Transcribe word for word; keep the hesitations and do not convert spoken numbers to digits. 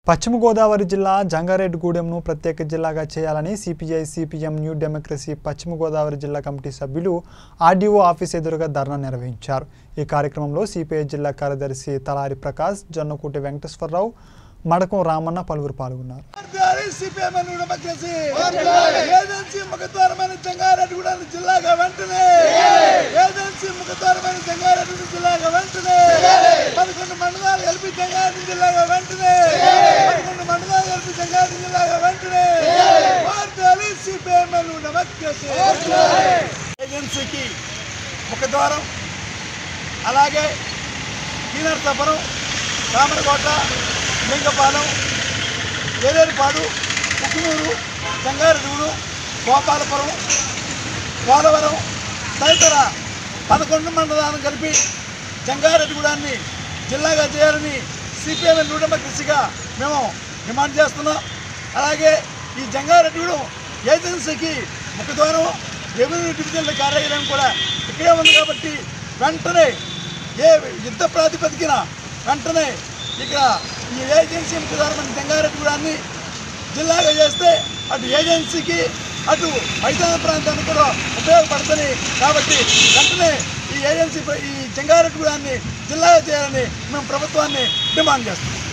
పశ్చిమ గోదావరి జిల్లా జంగారెడ్డిగూడెంను ప్రత్యేక జిల్లాగా చేయాలని సిపిఐ సిపిఎం న్యూ డెమోక్రసీ పశ్చిమ గోదావరి జిల్లా కమిటీ సభ్యులు ఆర్డీఓ ఆఫీస్ ఎదురుగా ధర్నా నిర్వహించారు। ఈ కార్యక్రమంలో సిపిఐ జిల్లా కార్యదర్శి తలారి ప్రకాష్, జొన్నకూటి వెంకటేశ్వరరావు, మడకం రామన్న పలువురు పాల్గొన్నారు। ఏజెన్సీకి ముఖద్వారం అలాగే కీనర్తపురం, కామరకోట, లింగపాలెం, ఏలేరుపాడు, కుక్కునూరు, జంగారెడ్డిగూడెం, గోపాలపురం, పోలవరం తదితర పదకొండు మండలాలను కలిపి జంగారెడ్డిగూడాన్ని జిల్లాగా చేయాలని సిపిఎం న్యూ డెమోక్రసీగా మేము డిమాండ్ చేస్తున్నాం। అలాగే ఈ జంగారెడ్డిగూడెం ఏజెన్సీకి ముఖద్వారం రెవెన్యూ డివిజన్ల కార్యాలయం కూడా ఇక్కడే ఉంది కాబట్టి వెంటనే ఏ యుద్ధ ప్రాతిపదికన వెంటనే ఇక్కడ ఈ ఏజెన్సీ ముఖద్వారం జంగారెడ్డిగూడాన్ని జిల్లాగా చేస్తే అటు ఏజెన్సీకి అటు మైదాన ప్రాంతానికి కూడా ఉపయోగపడుతుంది కాబట్టి వెంటనే ఈ ఏజెన్సీ ఈ జంగారెడ్డిగూడాన్ని జిల్లాగా చేయాలని మేము ప్రభుత్వాన్ని డిమాండ్ చేస్తాం।